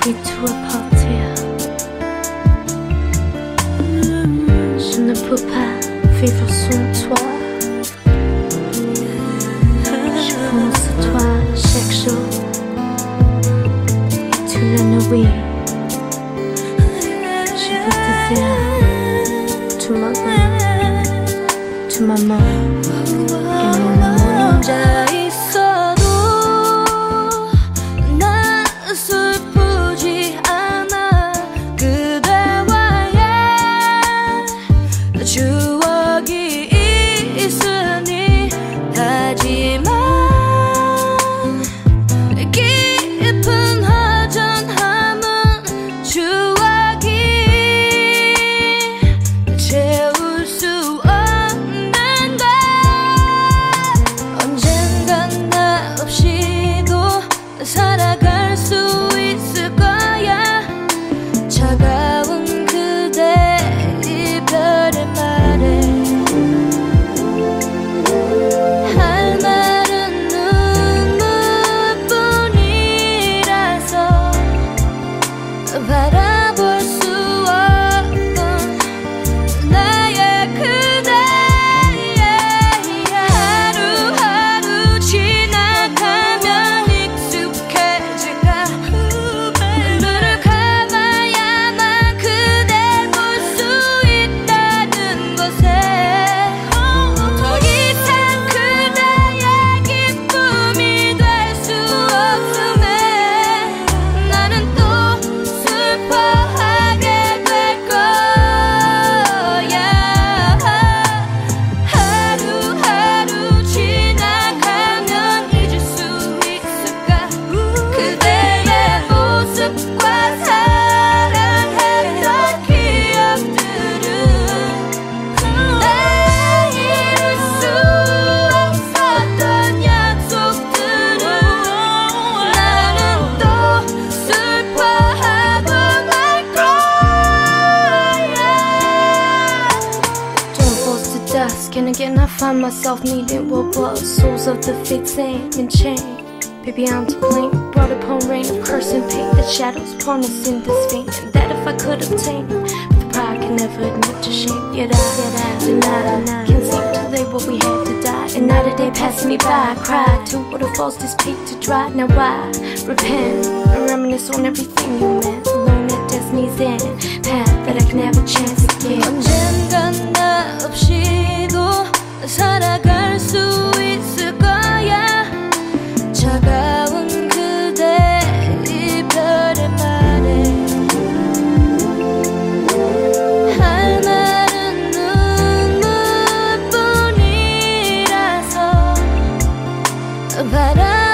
우리 투어 파티야. Je ne peux pas vivre sans toi. Je pense à toi chaque jour et toute la nuit. Je veux te faire tout ma vie, tout ma mort et mon amour. 혼자있어도 나 슬프지 않아. 그대와의 추억이 있으니. 하지만 깊은 허전함은 추억이 채울 수 없는데. 언젠간 나 없이도 살아갈 수 있을 거야. 차가운 그대 이별의 말에 할 말은 눈물뿐이라서 바라볼 수 없던 나의 그대. 하루하루 지나가면 익숙해질까. 눈을 감아야만 그댈 볼 수 있다는 것에 더 이상 그대의 기쁨이 될 수 없음에 나는 또 슬퍼하게 될 거야. 하루하루 지나가면 잊을 수 있을까. 그대의 모습과 사랑했던 기억들을. 나 이룰 수 없었던 약속들을 나는 또 슬퍼하고 날 거야. Don't force to dusk, and again I find myself needing what was soles of the feet same and chain. Baby, I'm to blame. Brought upon rain of curse and pain. The shadows porn us in this vein, and that if I could obtain, but the pride can never admit to shame. Yet I deny. Can't seem to lay what we had to die. And now the day passing me by, I cried to waterfalls this peak to dry. Now I repent and reminisce on everything you meant. Alone at destiny's end, path that I can have a chance again. 언젠간 나 없이도 살아갈 수 있을 거야. 차가운 그대 이별의 말에 할 말은 눈물뿐이라서 바라